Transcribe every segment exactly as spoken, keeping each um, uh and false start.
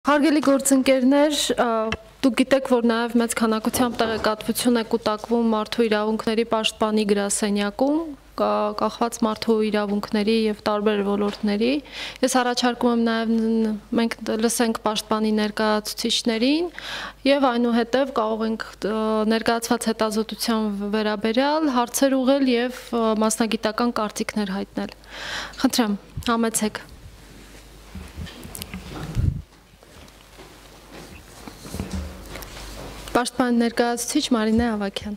Հարգելի գործընկերներ, դուք գիտեք, որ նաև մեծ քանակությամբ տեղեկատվություն է կուտակվում մարդու իրավունքների պաշտպանի գրասենյակում, կախված մարդու իրավունքների եւ տարբեր ոլորտների։ Ես առաջարկում եմ նաև մենք լսենք պաշտպանի ներկայացուցիչներին եւ այնուհետեւ կարող ենք ներկայացված հետազոտության վերաբերյալ հարցեր ուղղել եւ մասնագիտական կարծիքներ հայտնել։ Խնդրեմ, համեցեք։ Պաշտպան ներկայացուցիչ Մարինե Ավագյան։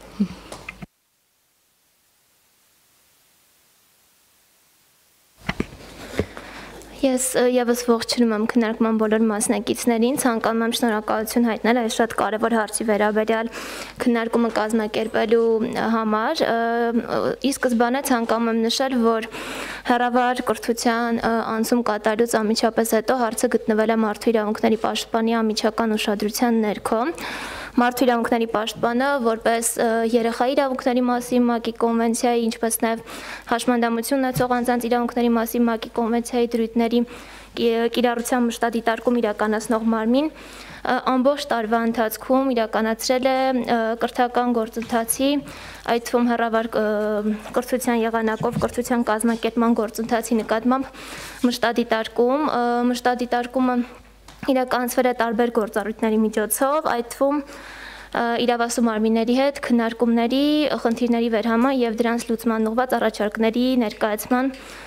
Ես եւս ողջունում եմ քննարկման բոլոր մասնակիցներին, ցանկանում եմ շնորհակալություն հայտնել այս շատ կարևոր հարցի վերաբերյալ քննարկումը կազմակերպելու համար։ Ի սկզբանե ցանկանում եմ նշել, որ հեռավար կրթության անցում կատարելուց անմիջապես հետո հարցը գտնվել է մարդու իրավունքների պաշտպանի անմիջական ուշադրության ներքո։ Մարդու իրավունքների պաշտպանը որպես երեխայի իրավունքների մասին ՄԱԿ-ի կոնվենցիայի, ինչպես նաև հաշմանդամություն ունեցող անձանց իրավունքների մասին ՄԱԿ-ի կոնվենցիայի դրույթների կիրառության մշտադիտարկում իրականացնող մարմին, ամբողջ տարվա ընթացքում իրականացրել է կրթական գործընթացի, այդ թվում հեռավար կրթության եղանակով կրթության կազմակերպման գործընթացի նկատմամբ մշտադիտարկում, մշտադիտարկումը իրականացվել է տարբեր գործառույթների միջոցով, այդ թվում իրավասու մարմինների հետ քննարկումների, խնդիրների վերհաման եւ դրանց լուծման ուղղված առաջարկների ներկայացման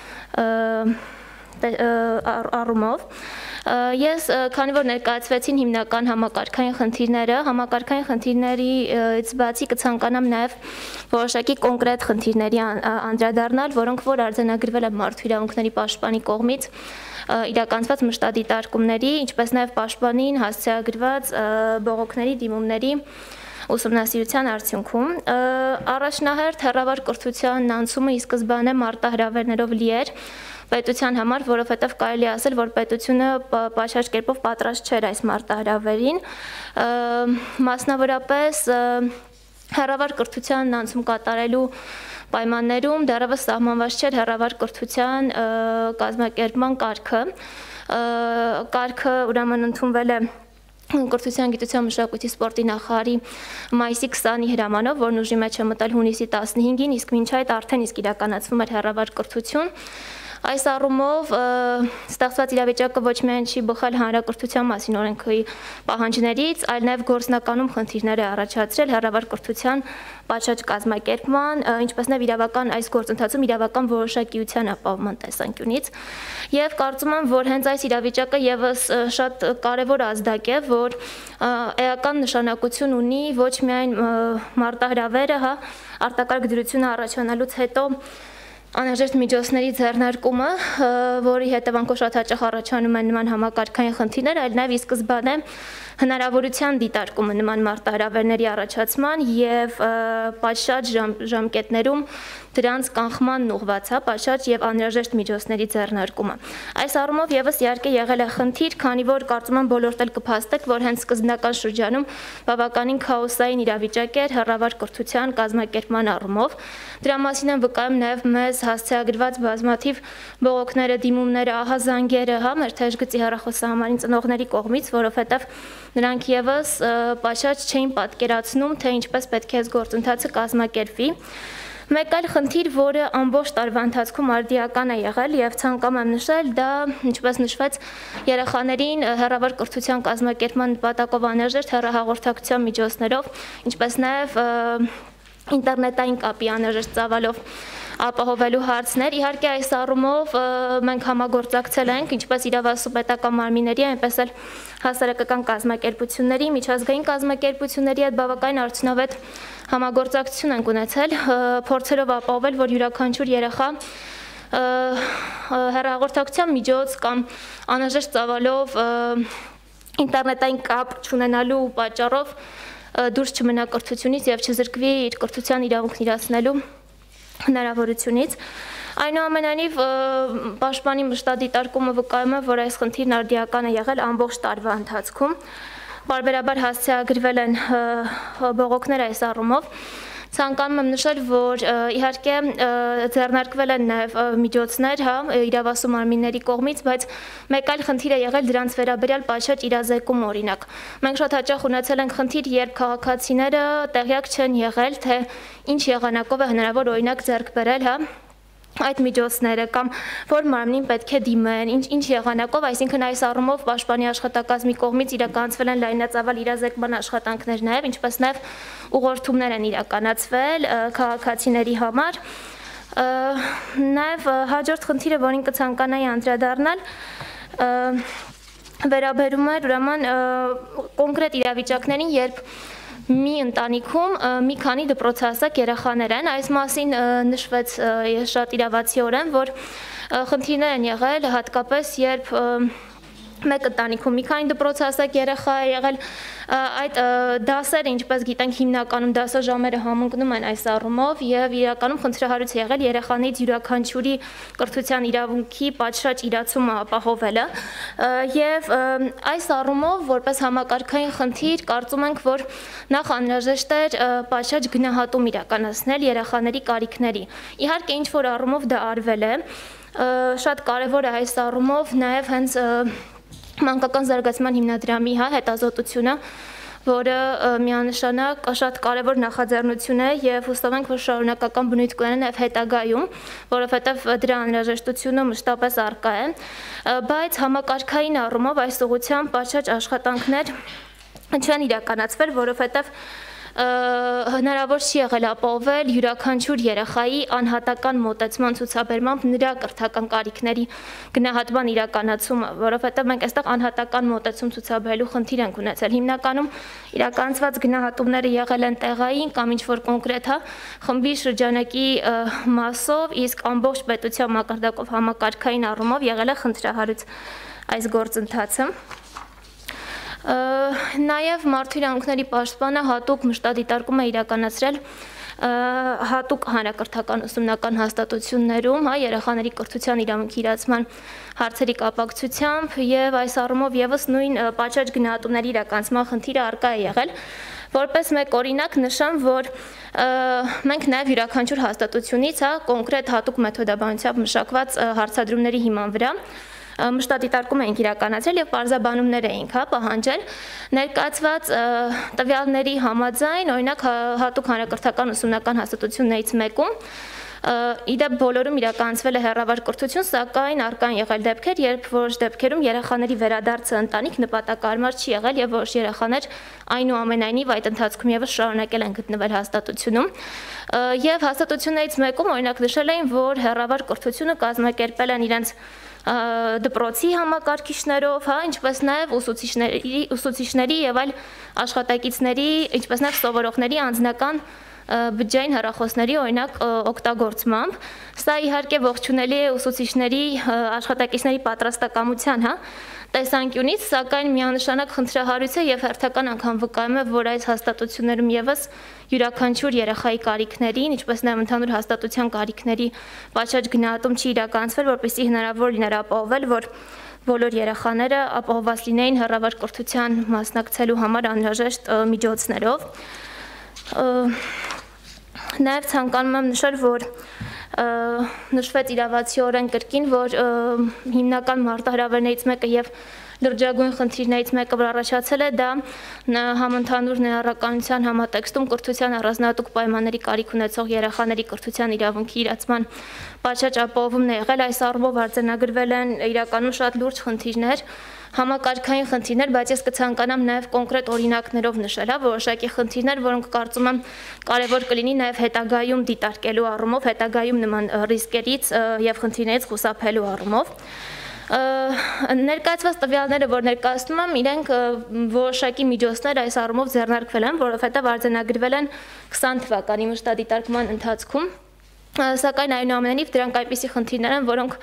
առումով։ Ես քանի որ ներկայացվեցին հիմնական համակարգային խնդիրները, համակարգային խնդիրներից բացի կցանկանամ նաև որոշակի կոնկրետ խնդիրների անդրադառնալ, որոնք որ արձանագրվել են մարդու իրավունքների պաշտպանի կողմից իրականացված մշտադիտարկումների, ինչպես նաև պաշտպանին հասցեագրված բողոքների, դիմումների ուսումնասիրության արդյունքում։ Առաջնահերթ հեռավար կրթության անցումը ի սկզբանե մարտահրավերներով լի էր պետության համար, որովհետև կարելի ասել, որ պետությունը պաշարժ կերպով պատրաստ չէր այս մարտահրավերին, մասնավորապես հեռավար կրթության անցում կատարելու պայմաններում դեռևս սահմանված չէր հեռավար կրթության կազմակերպման կարգը, կարգը ուրեմն ընդունվել է Կրթության, գիտության, մշակույթի, սպորտի նախարարի մայիսի քսանի հրամանով, որն ուժի մեջ է մտել հունիսի տասնհինգին, իսկ մինչ այդ արդեն իսկ իրականացվում էր հեռավար կրթություն։ Այս առումով ստեղծված իրավիճակը ոչ միայն չի բխել հանրակրթության մասին օրենքի պահանջներից, այլ նաև գործնականում խնդիրներ է առաջացրել հեռավար կրթության պատշաճ կազմակերպման, ինչպես նաև իրավական այս գործընթացում իրավական որոշակիության ապահովման տեսանկյունից։ Եւ կարծում եմ, որ հենց այս իրավիճակը եւս շատ կարեւոր ազդակ է, որ էական նշանակություն ունի ոչ միայն մարտահրավերը, հա, արտակարգ դրությունը առաջանալուց հետո անհրաժեշտ միջոցների ձեռնարկումը, որի հետևանքով շատ հաճախ առաջանում են նման համակարգային խնդիրներ, այլ նաև ի սկզբանե հնարավորության դիտարկումը նման մարտահրավերների առաջացման եւ պատշաճ ժամկետներում դրանց կանխման ուղղված, հա, պատշաճ եւ անհրաժեշտ միջոցների ձեռնարկումը։ Այս առումով եւս իհարկե եղել է խնդիր, քանի որ կարծում եմ բոլորդ էլ կփաստեք, որ հենց սկզբնական շրջանում բավականին քաոսային իրավիճակ էր հեռավար կրթության կազմակերպման առումով։ Դրա մասին են վկայում նաեւ մեզ հասցեագրված բազմաթիվ բողոքները, դիմումները, ահազանգերը, հա, մեր թեժգծի հեռախոսահամարին ծնողների կողմից, որովհետեւ նրանք եւս պատշաճ չէին պատկերացնում, թե ինչպես պետք է այս գործընթացը կազմակերպվի։ Մեկ այլ խնդիր, որը ամբողջ տարվա ընթացքում արդիական է եղել եւ ցանկանում եմ նշել, դա ինչպես նշվեց երեխաներին հեռավար կրթության կազմակերպման նպատակով անհրաժեշտ հեռահաղորդակցության միջոցներով, ինչպես նաեւ ինտերնետային կապի անհրաժեշտ ծավալով ապահովելու հարցներ։ Իհարկե այս առումով մենք համագործակցել ենք ինչպես իրավասու պետական մարմինների, այնպես էլ հասարակական կազմակերպությունների, միջազգային կազմակերպությունների հետ բավականին արդյունավետ համագործակցություն ենք ունեցել, փորձելով ապահովել, որ յուրաքանչյուր երեխա հեռահաղորդակցության միջոց կամ անհրաժեշտ ծավալով ինտերնետային կապ չունենալու պատճառով դուրս չմնա կրթությունից եւ չզրկվի իր կրթության իրավունքն իրացնելու հնարավորությունից։ Այնուամենայնիվ պաշտպանի մշտադիտարկումը վկայում է, որ այս խնդիրն արդիական է եղել ամբողջ տարվա ընթացքում։ Բարբերաբար հասցեագրվել են բողոքներ այս առումով, Ցանկանում եմ նշել, որ իհարկե ձեռնարկվել են նաև միջոցներ, հա, իրավասու մարմինների կողմից, բայց մեկ այլ խնդիր է եղել դրանց վերաբերյալ պատշաճ իրազեկում, օրինակ։ Մենք շատ հաճախ ունեցել ենք խնդիր, երբ քաղաքացիները տեղյակ չեն եղել, թե ինչ եղանակով է հնարավոր օրինակ ձեռք բերել, հա, այդ միջոցները կամ որ մարմնին պետք է դիմեն, ինչ ինչ եղանակով, այսինքն այս առումով պաշտպանի աշխատակազմի կողմից իրականացվել են լայնածավալ իրազեկման աշխատանքներ նաև, ինչպես նաև ուղղորդումներ են իրականացվել քաղաքացիների համար։ Նաև հաջորդ խնդիրը, որին կցանկանայի անդրադառնալ, վերաբերում է ուրեմն կոնկրետ իրավիճակներին, երբ մի ընտանիքում մի քանի դպրոցահասակ երեխաներ են, այս մասին նշվեց շատ իրավացիորեն, որ խնդիրներ են եղել, հատկապես երբ մեկ ընտանիքում մի քանի դպրոցահասակ երեխա է եղել, այդ դասերը, ինչպես գիտենք, հիմնականում դասաժամերը համընկնում են այս առումով եւ իրականում խնդրահարույց է եղել երեխաներից յուրաքանչյուրի կրթության իրավունքի պատշաճ իրացումը ապահովելը եւ այս առումով որպես համակարգային խնդիր կարծում ենք, որ նախ անհրաժեշտ էր պատշաճ գնահատում իրականացնել երեխաների կարիքների։ Իհարկե ինչ որ առումով դա արվել է, շատ կարեւոր է այս առումով նաեւ հենց Մանկական զարգացման հիմնադրամի հա, հետազոտությունը, որը միանշանակ շատ կարևոր նախաձեռնություն է եւ հուսով ենք, որ շարունակական բնույթ կունենա նաեւ հետագայում, որովհետեւ դրա անհրաժեշտությունը մշտապես առկա է, բայց համակարգային առումով այս ուղղությամբ պատշաճ աշխատանքներ չեն իրականացվել, որովհետեւ հնարավոր չի եղել ապահովել յուրաքանչյուր երեխայի անհատական մոտեցման ցուցաբերմամբ նրա կրթական կարիքների գնահատման իրականացումը, որովհետև մենք այստեղ անհատական մոտեցում ցուցաբերելու խնդիր ենք ունեցել։ Հիմնականում իրականացված գնահատումները եղել են տեղային կամ ինչ-որ կոնկրետ հա, խմբի շրջանակի մասով, իսկ ամբողջ պետության մակարդակով համակարգային առումով եղել է խնդրահարույց այս գործընթացը։ Նաև մարդու իրավունքների պաշտպանը հատուկ մշտադիտարկում է իրականացրել հատուկ հանրակրթական ուսումնական հաստատություններում, հա, երեխաների կրթության իրավունքի իրացման հարցերի կապակցությամբ եւ այս առումով եւս նույն պատշաճ գնահատումների իրականացման խնդիրը առկա է եղել, որպես մեկ օրինակ նշեմ, որ մենք նաեւ յուրաքանչյուր հաստատությունից, հա, կոնկրետ հատուկ մեթոդաբանությամբ մշակված հարցադրումների հիման վրա մշտադիտարկում էինք իրականացրել եւ պարզաբանումներ էինք հա պահանջել ներկայացված տվյալների համաձայն օրինակ հատուկ հանրակրթական ուսումնական հաստատություններից մեկում իդեպ բոլորում իրականացվել է հեռավար կրթություն, սակայն առկան եղել դեպքեր, երբ որոշ դեպքերում երեխաների վերադարձը ընտանիք նպատակարար չի եղել եւ որոշ երեխաներ այնուամենայնիվ այդ ընթացքում եւս շարունակել են գտնվել հաստատությունում եւ հաստատություններից մեկում օրինակ նշել էին, որ հեռավար կրթությունը կազմակերպել են իրենց դպրոցի համակարգիչներով, հա, ինչպես նաև ուսուցիչների, ուսուցիչների եւ այլ աշխատակիցների, ինչպես նաև սովորողների անձնական բջջային հեռախոսների օրինակ օգտագործմամբ, սա իհարկե ողջունելի է ուսուցիչների աշխատակիցների պատրաստակամության, հա, տեսանկյունից, սակայն միանշանակ խնդրահարույց է եւ հերթական անգամ վկայում է, որ այս հաստատություններում եւս յուրաքանչյուր երեխայի կարիքներին, ինչպես նաեւ ընդհանուր հաստատության կարիքների պատշաճ գնահատում չի իրականացվել, որպեսզի հնարավոր լիներ ապահովել, որ բոլոր երեխաները ապահովված լինեին հեռավար կրթության մասնակցելու համար անհրաժեշտ միջոցներով։ Նաև ցանկանում եմ նշել, որ նշվեց իրավացիորեն կրկին, որ հիմնական մարտահրավերներից մեկը եւ լրջագույն խնդիրներից մեկը, որ առաջացել է, դա համընդհանուր ներառականության համատեքստում կրթության առանձնահատուկ պայմանների կարիք ունեցող երեխաների կրթության իրավունքի իրացման պատշաճ ապահովումն է եղել, այս առումով արձանագրվել են իրականում շատ լուրջ խնդիրներ, համակարգային խնդիրներ, բայց ես կցանկանամ նաև կոնկրետ օրինակներով նշել, հա, որոշակի խնդիրներ, որոնք կարծում եմ կարևոր կլինի նաև հետագայում դիտարկելու առումով, հետագայում նման ռիսկերից եւ խնդիրներից խուսափելու առումով։ Ներկայացված տվյալները, որ ներկայացնում եմ, իրենք որոշակի միջոցներ այս առումով ձեռնարկվել են, որովհետև արձանագրվել են քսան թվականի մշտադիտարկման ընթացքում, սակայն այնուամենայնիվ դրանք այնպիսի խնդիրներ են, որոնք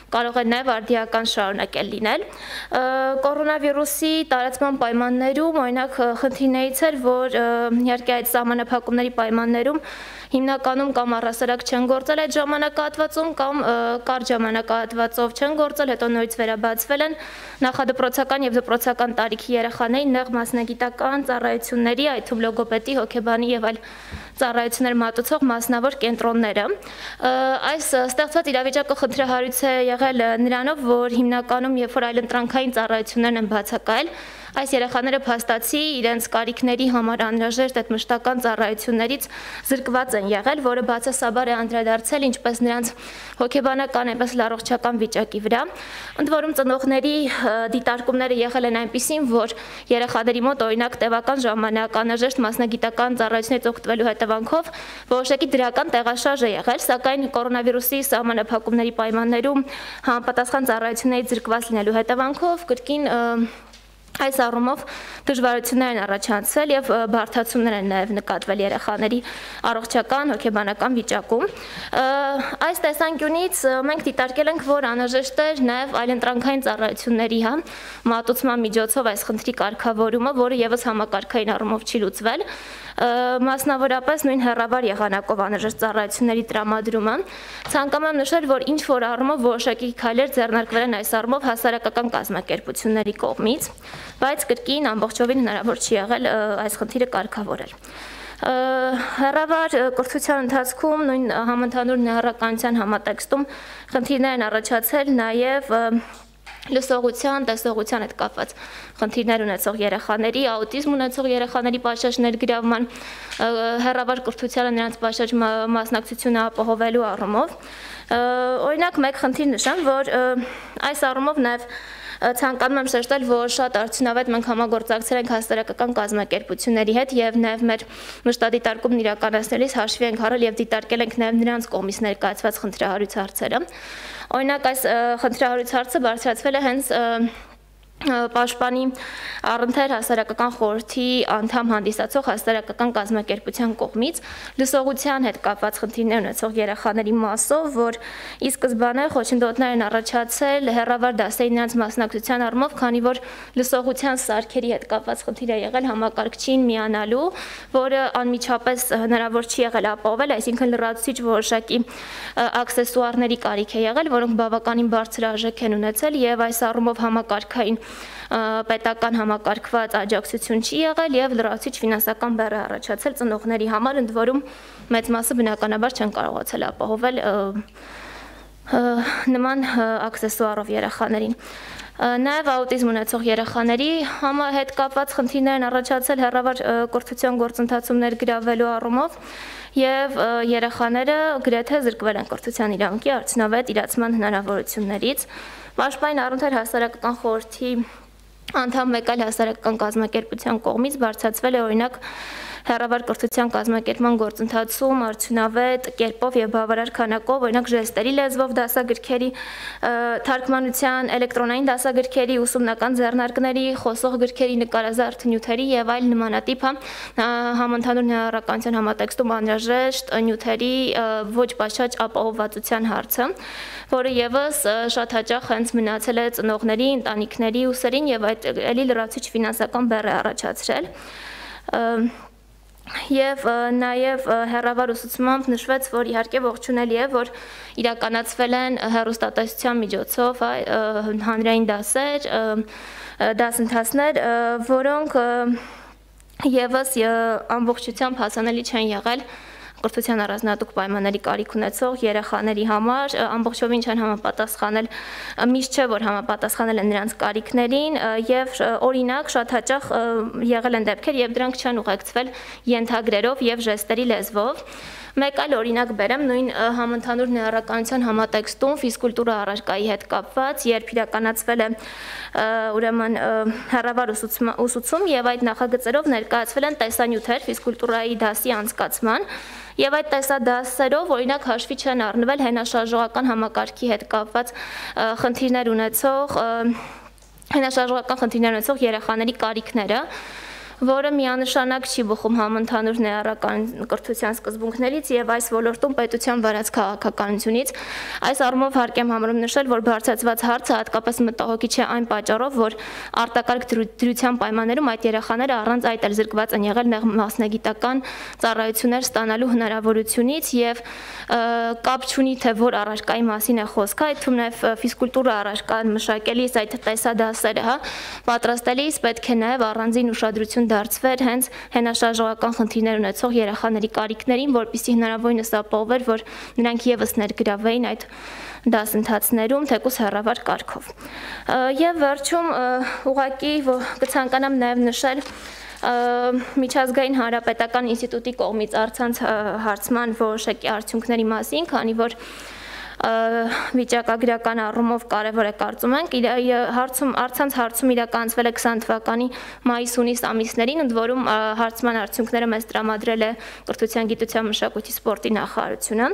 կարող է նաև արդիական շարունակել լինել։ Կորոնավիրուսի տարածման պայմաններում օրինակ խնդիրներից էր, որ իհարկե այդ սահմանափակումների պայմաններում հիմնականում կամ առհասարակ չեն գործել այդ ժամանակահատվածում կամ կարճ ժամանակահատվածով չեն գործել, հետո նորից վերաբացվել են նախադպրոցական եւ դպրոցական տարիքի երեխաների նեղ մասնագիտական ծառայությունների, այդ թվում լոգոպեդի, հոգեբանի եւ այլ ծառայություններ մատուցող մասնավոր կենտրոնները։ Այս ստեղծված իրավիճակը խնդրահարույց է եղել նրանով, որ հիմնականում երբ որ այլընտրանքային ծառայություններն են բացակայել, այս երեխաները փաստացի իրենց կարիքների համար անհրաժեշտ այդ մշտական ծառայություններից զրկված են եղել, որը բացասաբար է անդրադարձել ինչպես նրանց հոգեբանական, այնպես էլ առողջական վիճակի վրա։ Ընդ որում ծնողների դիտարկումները եղել են այնպիսին, որ երեխաների մոտ օրինակ տևական ժամանակ անհրաժեշտ մասնագիտական ծառայություններից օգտվելու հետևանքով որոշակի դրական տեղաշարժ է եղել, սակայն կորոնավիրուսի սահմանափակումների պայմաններում համապատասխան ծառայություններից զրկված լինելու հետևանքով կրկին այս առումով դժվարություններ են առաջացել եւ բարդացումներ են նաեւ նկատվել երեխաների առողջական, հոգեբանական վիճակում։ Այս տեսանկյունից մենք դիտարկել ենք, որ անհրաժեշտ է նաեւ այլընտրանքային ծառայությունների հա մատուցման միջոցով այս խնդրի կարգավորումը, որը եւս համակարգային առումով չի լուծվել, մասնավորապես նույն հեռավար եղանակով անհրաժեշտ ծառայությունների տրամադրումը։ Ցանկանում եմ նշել, որ ինչ որ առումով որոշակի քայլեր ձեռնարկվել են այս առումով հասարակական կազմակերպությունների կողմից, բայց կրկին ամբողջովին հնարավոր չի եղել այս խնդիրը կարգավորել։ Հեռավար կրթության ընթացքում նույն համընդհանուր նահատականության համատեքստում խնդիրներ են առաջացել նաև լսողության, տեսողության հետ կապված խնդիրներ ունեցող երեխաների, աուտիզմ ունեցող երեխաների պատշաճ ներգրավման, հեռավար կրթությանը նրանց պատշաճ մասնակցությունը ապահովելու առումով։ Օրինակ մեկ խնդիր նշեմ, որ այս առումով նաև ցանկանում եմ շեշտել, որ շատ արդյունավետ մենք համագործակցել ենք հասարակական կազմակերպությունների հետ եւ նաեւ մեր մշտադիտարկումն իրականացնելիս հաշվի ենք առել եւ դիտարկել ենք նաեւ նրանց կողմից ներկայացված խնդրահարույց հարցերը։ Օրինակ այս խնդրահարույց հարցը բարձրացվել է հենց Պաշտպանի առընթեր հասարակական խորհրդի անդամ հանդիսացող հասարակական կազմակերպության կողմից լսողության հետ կապված խնդիրներ ունեցող երեխաների մասով, որ ի սկզբանե խոչընդոտներ են առաջացել հեռավար դասերի նրանց մասնակցության առումով, քանի որ լսողության սարքերի հետ կապված խնդիր է եղել համակարգչին միանալու, որը անմիջապես հնարավոր չի եղել ապահովել, այսինքն լրացուցիչ որոշակի աքսեսուարների կարիք է եղել, որոնք բավականին բարձր արժեք են ունեցել եւ այս առումով համակարգային պետական համակարգված աջակցություն չի եղել եւ լրացուցիչ ֆինանսական բեռ է առաջացել ծնողների համար, ընդ որում մեծ մասը բնականաբար չեն կարողացել ապահովել նման աքսեսուարով երեխաներին։ Նաև աուտիզմ ունեցող երեխաների հետ կապված խնդիրներ են առաջացել հեռավար կրթության գործընթացում ներգրավվելու առումով եւ երեխաները գրեթե զրկվել են կրթության իրավունքի արդյունավետ իրացման հնարավորություններից։ Պաշտպանին առընթեր հասարակական խորհրդի անդամ մեկ այլ հասարակական կազմակերպության կողմից բարձրացվել է օրինակ հեռավար կրթության կազմակերպման գործընթացում արդյունավետ կերպով եւ բավարար քանակով, օրինակ ժեստերի լեզվով դասագրքերի թարգմանության, էլեկտրոնային դասագրքերի, ուսումնական ձեռնարկների, խոսող գրքերի, նկարազարդ նյութերի եւ այլ նմանատիպ համընդհանուր նահատականության համատեքստում անհրաժեշտ նյութերի ոչ պատշաճ ապահովվածության հարցը, որը եւս շատ հաճախ հենց մնացել է ծնողների, ընտանիքների ուսերին եւ այդ էլի լրացուցիչ ֆինանսական բեռ է առաջացրել։ Եվ նաև հեռավար ուսուցմամբ նշվեց, որ իհարկե ողջունելի է, որ իրականացվել են հեռուստատեսության միջոցով հանրային դասեր, դասընթացներ, որոնք եւս ամբողջությամբ հասանելի չեն եղել կրթության առանձնահատուկ պայմանների կարիք ունեցող երեխաների համար, ամբողջովին չեն համապատասխանել, միշտ չէ, որ համապատասխանել են նրանց կարիքներին եւ օրինակ շատ հաճախ եղել են դեպքեր, եւ դրանք չեն ուղեկցվել ենթագրերով եւ ժեստերի լեզվով։ Մեկ այլ օրինակ բերեմ նույն համընդհանուր նահատականության համատեքստում ֆիզկուլտուրա առարկայի հետ կապված, երբ իրականացվել է ուրեմն հեռավար ուսուցում եւ այդ նախագծերով ներկայացվել են տեսանյութեր ֆիզկուլտուրայի դասի անցկացման եւ այդ տեսադասերով օրինակ հաշվի չեն առնվել հենաշարժողական համակարգի հետ կապված խնդիրներ ունեցող հենաշարժողական խնդիրներ ունեցող երեխաների կարիքները։ որը միանշանակ չի բխում համընդհանուր ներառական կրթության սկզբունքներից եւ այս ոլորտում պետության վարած քաղաքականությունից։ Այս առումով հարկ եմ համարում նշել, որ բարձրացված հարցը հատկապես մտահոգիչ է այն պատճառով, որ արտակարգ դրության պայմաններում այդ երեխաները առանց այդ էլ զրկված են եղել մասնագիտական ծառայություններ ստանալու հնարավորությունից եւ կապ չունի թե որ առարկայի մասին է խոսքը, այդ թվում նաեւ ֆիզկուլտուրա առարկան մշակելիս այդ տեսադասերը, հա, պատրաստելիս պետք է նաեւ առանձին ուշադրություն դարձվեր հենց հենաշարժողական խնդիրներ ունեցող երեխաների կարիքներին, որպեսզի հնարավորինս ապահովեր, որ նրանք եւս ներգրավվեին այդ դասընթացներում, թեկուզ հեռավար կարգով։ Եվ վերջում ուղղակի կցանկանամ նաեւ նշել միջազգային հանրապետական ինստիտուտի կողմից առցանց հարցման որոշակի արդյունքների մասին, քանի որ վիճակագրական առումով կարևոր է կարծում ենք, հարցում առցանց հարցում իրականացվել է քսան թվականի մայիս-հունիս ամիսներին, ընդ որում հարցման արդյունքները մեզ տրամադրել է Կրթության, գիտության, մշակույթի, սպորտի նախարարությունը,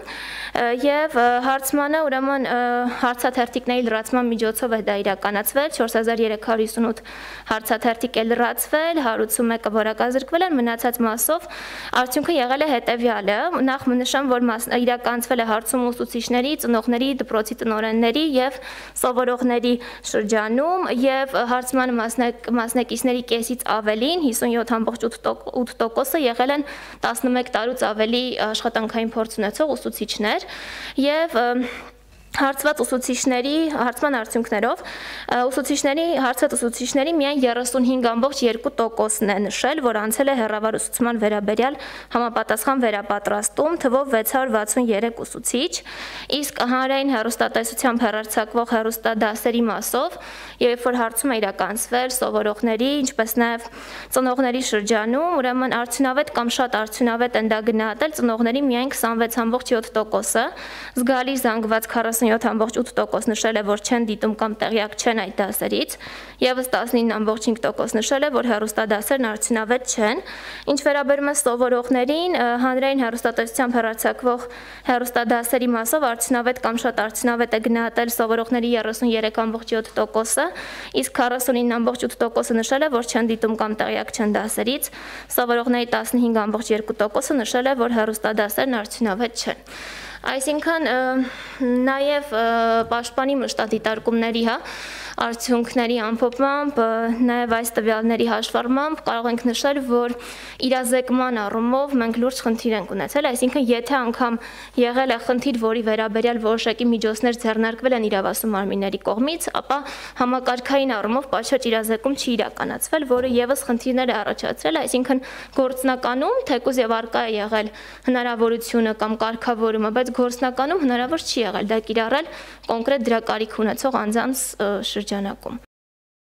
եւ հարցմանը ուրեմն հարցաթերթիկների լրացման միջոցով է դա իրականացվել, չորս հազար երեք հարյուր հիսունութ հարցաթերթիկ է լրացվել, հարյուրութ մեկը որակազրկվել են, մնացած մասով արդյունքը եղել է հետեւյալը, նախ նշեմ, որ իրականացվել է հարցում ուսուցիչների, ծնողների, դպրոցի տնօրենների եւ սովորողների շրջանում եւ հարցման մասնակիցների կեսից ավելին հիսունյոթ բացի ութ տոկոսը եղել են տասնմեկ տարուց ավելի աշխատանքային փորձ ունեցող ուսուցիչներ եւ հարցված ուսուցիչների հարցման արդյունքներով ուսուցիչների հարցած ուսուցիչների միայն երեսունհինգ բացի երկու տոկոսն է նշել, որ անցել է հեռավար ուսուցման վերաբերյալ համապատասխան վերապատրաստում, թվով վեց հարյուր վաթսուներեք ուսուցիչ, իսկ հանրային հեռուստատեսությամբ հեռարձակվող հեռուստադասերի մասով, երբ որ հարցում է իրականացվել սովորողների, ինչպես նաև ծնողների շրջանում, ուրեմն արդյունավետ կամ շատ արդյունավետ են դա գնահատել ծնողների միայն քսանվեց բացի յոթ տոկոսը, զգալի զանգված քառասունյոթ բացի ութ տոկոս նշել է, որ չեն դիտում կամ տեղյակ չեն այդ դասերից, եւս տասնինը բացի հինգ տոկոս նշել է, որ հեռուստադասերն արդյունավետ չեն։ Ինչ վերաբերում է սովորողներին, հանրային հեռուստատեսությամբ հեռարձակվող հեռուստադասերի մասով արդյունավետ կամ շատ արդյունավետ է գնահատել սովորողների երեսուներեք բացի յոթ տոկոսը, իսկ քառասունինը բացի ութ տոկոսը նշել է, որ չեն դիտում կամ տեղյակ չեն դասերից, սովորողների տասնհինգ բացի երկու տոկոսը նշել է, որ հեռուստադասերն արդյունավետ չեն։ Այսինքն նաև պաշտպանի մշտադիտարկումների, հա, արդյունքների ամփոփմամբ, նաև այս տվյալների հաշվառմամբ կարող ենք նշել, որ իրազեկման առումով մենք լուրջ խնդիր ենք ունեցել, այսինքն եթե անգամ եղել է խնդիր, որի վերաբերյալ որոշակի միջոցներ ձեռնարկվել են իրավասու մարմինների կողմից, ապա համակարգային առումով պատշաճ իրազեկում չի իրականացվել, որը եւս խնդիրներ է առաջացրել, այսինքն գործնականում թեկուզ եւ արկա է եղել հնարավորությունը կամ կարգավորումը, բայց գործնականում հնարավոր չի եղել դա կիրառել կոնկրետ դրա կարիք ունեցող անձանց շրջանակում։